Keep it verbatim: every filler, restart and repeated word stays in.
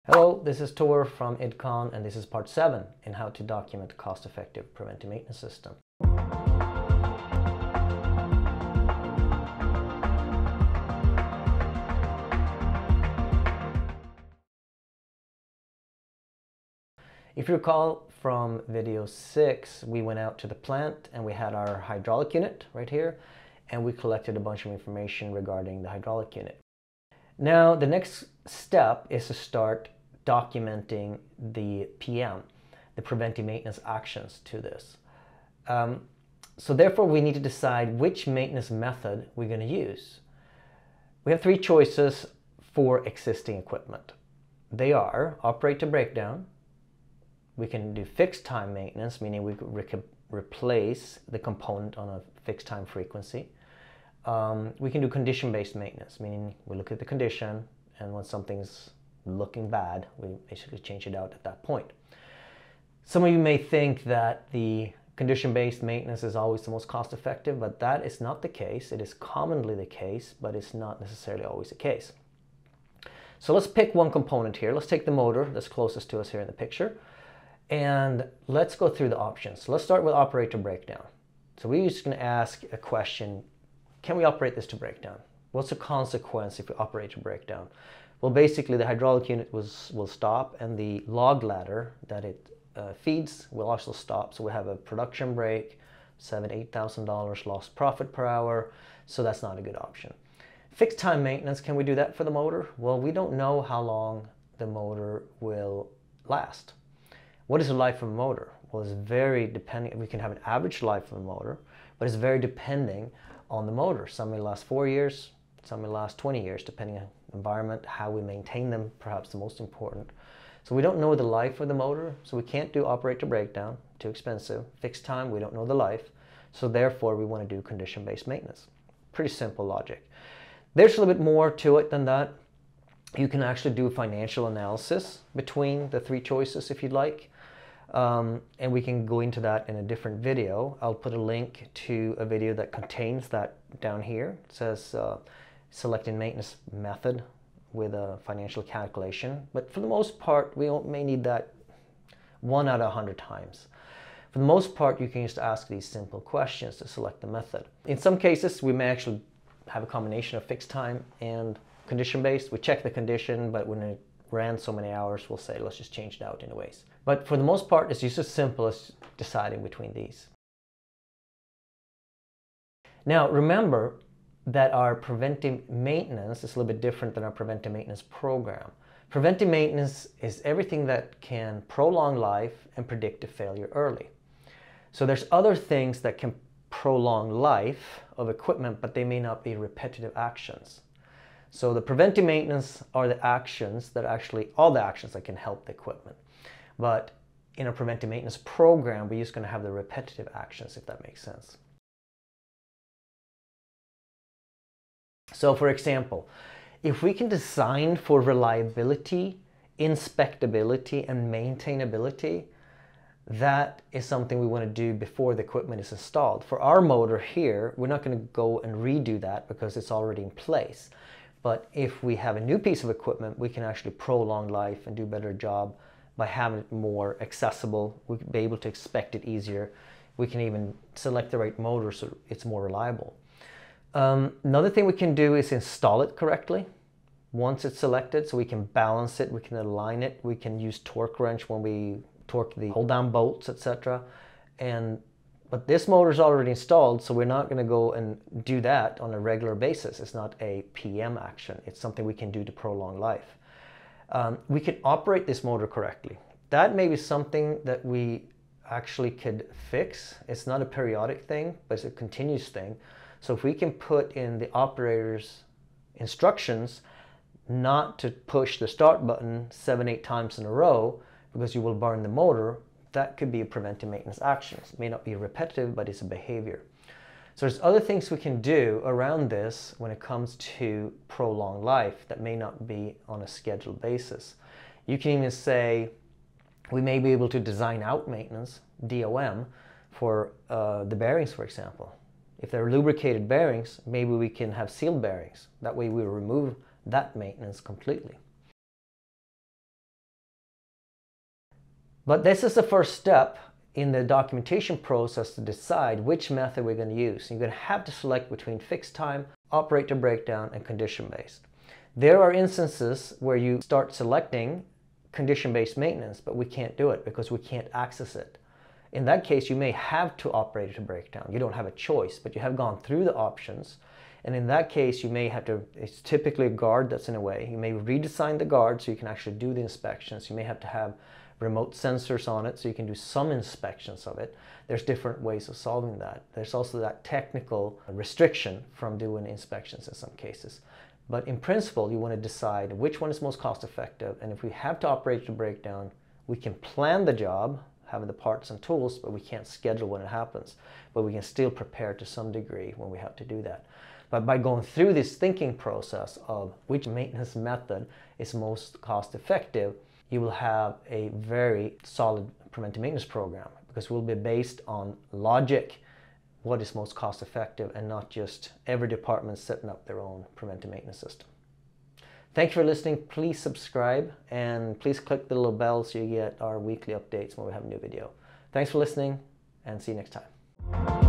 Hello, this is Tor from IDCON, and this is part seven in how to document a cost-effective preventive maintenance system. If you recall from video six, we went out to the plant and we had our hydraulic unit right here, and we collected a bunch of information regarding the hydraulic unit. Now, the next step is to start documenting the P M, the preventive maintenance actions to this. Um, so therefore, we need to decide which maintenance method we're going to use. We have three choices for existing equipment. They are operate to breakdown. We can do fixed time maintenance, meaning we could re replace the component on a fixed time frequency. Um, we can do condition-based maintenance, meaning we look at the condition, and when something's looking bad, we basically change it out at that point. Some of you may think that the condition-based maintenance is always the most cost-effective, but that is not the case. It is commonly the case, but it's not necessarily always the case. So let's pick one component here. Let's take the motor that's closest to us here in the picture, and let's go through the options. So let's start with operate to breakdown. So we're just going to ask a question: can we operate this to breakdown? What's the consequence if we operate to breakdown? Well, basically the hydraulic unit was, will stop, and the log ladder that it uh, feeds will also stop. So we have a production break, seven, eight thousand dollars lost profit per hour. So that's not a good option. Fixed time maintenance, can we do that for the motor? Well, we don't know how long the motor will last. What is the life of a motor? Well, it's very depending. We can have an average life of a motor, but it's very depending on the motor. Some may last four years, some may last twenty years, depending on environment, how we maintain them, perhaps the most important. So we don't know the life of the motor, so we can't do operate to breakdown, too expensive. Fixed time, we don't know the life, so therefore we want to do condition-based maintenance. Pretty simple logic. There's a little bit more to it than that. You can actually do a financial analysis between the three choices if you'd like. Um, and we can go into that in a different video. I'll put a link to a video that contains that down here. It says uh, selecting maintenance method with a financial calculation. But for the most part, we may need that one out of a hundred times. For the most part, you can just ask these simple questions to select the method. In some cases, we may actually have a combination of fixed time and condition-based. We check the condition, but when it ran so many hours, we'll say, let's just change it out anyways. But for the most part, it's just as simple as deciding between these. Now, remember that our preventive maintenance is a little bit different than our preventive maintenance program. Preventive maintenance is everything that can prolong life and predict a failure early. So there's other things that can prolong life of equipment, but they may not be repetitive actions. So the preventive maintenance are the actions that actually, all the actions that can help the equipment. But in a preventive maintenance program, we're just going to have the repetitive actions, if that makes sense. So for example, if we can design for reliability, inspectability, and maintainability, that is something we want to do before the equipment is installed. For our motor here, we're not going to go and redo that because it's already in place. But if we have a new piece of equipment, we can actually prolong life and do a better job by having it more accessible. We can be able to inspect it easier. We can even select the right motor so it's more reliable. Um, another thing we can do is install it correctly once it's selected, so we can balance it, we can align it, we can use torque wrench when we torque the hold down bolts, et cetera. And but this motor is already installed, so we're not going to go and do that on a regular basis. It's not a P M action. It's something we can do to prolong life. Um, we can operate this motor correctly. That may be something that we actually could fix. It's not a periodic thing, but it's a continuous thing. So if we can put in the operator's instructions not to push the start button seven, eight times in a row because you will burn the motor, that could be a preventive maintenance action. It may not be repetitive, but it's a behavior. So there's other things we can do around this when it comes to prolonged life that may not be on a scheduled basis. You can even say we may be able to design out maintenance, D O M, for uh, the bearings, for example. If they're lubricated bearings, maybe we can have sealed bearings. That way we remove that maintenance completely. But this is the first step in the documentation process to decide which method we're going to use. You're going to have to select between fixed time, operator breakdown, and condition-based. There are instances where you start selecting condition-based maintenance, but we can't do it because we can't access it. In that case, you may have to operator breakdown. You don't have a choice, but you have gone through the options. And in that case, you may have to, it's typically a guard that's in a way. You may redesign the guard so you can actually do the inspections. You may have to have remote sensors on it so you can do some inspections of it. There's different ways of solving that. There's also that technical restriction from doing inspections in some cases. But in principle, you want to decide which one is most cost effective. And if we have to operate the breakdown, we can plan the job, having the parts and tools, but we can't schedule when it happens. But we can still prepare to some degree when we have to do that. But by going through this thinking process of which maintenance method is most cost effective, you will have a very solid preventive maintenance program, because it will be based on logic, what is most cost effective, and not just every department setting up their own preventive maintenance system. Thank you for listening. Please subscribe and please click the little bell so you get our weekly updates when we have a new video. Thanks for listening, and see you next time.